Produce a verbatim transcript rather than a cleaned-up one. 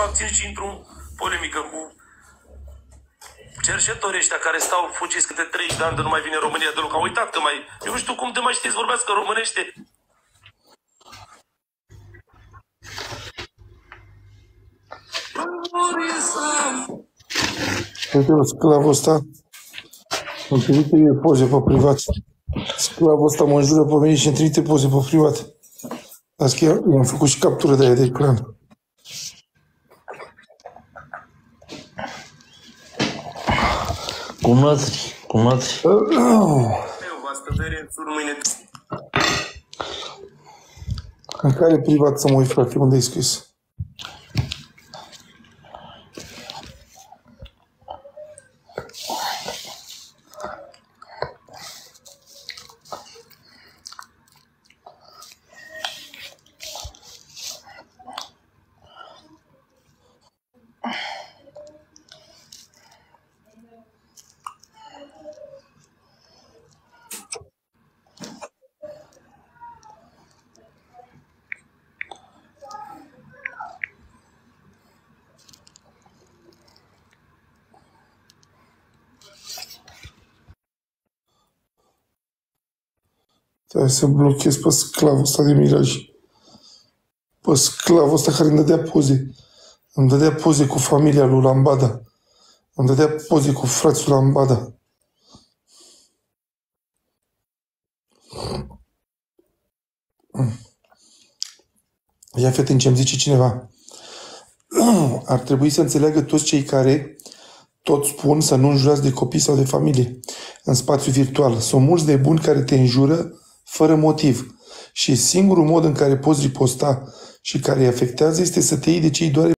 abțin și intru în polemică cu cercetorii ăștia care stau fugiți câte treizeci de ani de nu mai vine România deloc. Au uitat că mai... Eu nu știu cum de mai știți vorbească românește. Uite-mă, sclavul ăsta, îmi trimite mie poze pe privat. Sclavul ăsta mă înjură pe mine și îmi trimite poze pe privat. Asta chiar i-am făcut și captură de aia de ecran. Cum natri? Cum natri? Eu v-ați tădere în țur mâine. În care privat să mă uit, frate, unde ai scris? Trebuie să blochez pe sclavul ăsta de Miraj. Pe sclavul ăsta care îmi dădea poze. Îmi dădea poze cu familia lui Lambada. Îmi dădea poze cu frații lui Lambada. Ia fii atent ce îmi zice cineva. Ar trebui să înțeleagă toți cei care tot spun să nu înjurați de copii sau de familie în spațiu virtual. Sunt mulți de buni care te înjură fără motiv. Și singurul mod în care poți riposta și care îi afectează este să te iei de ce îi doare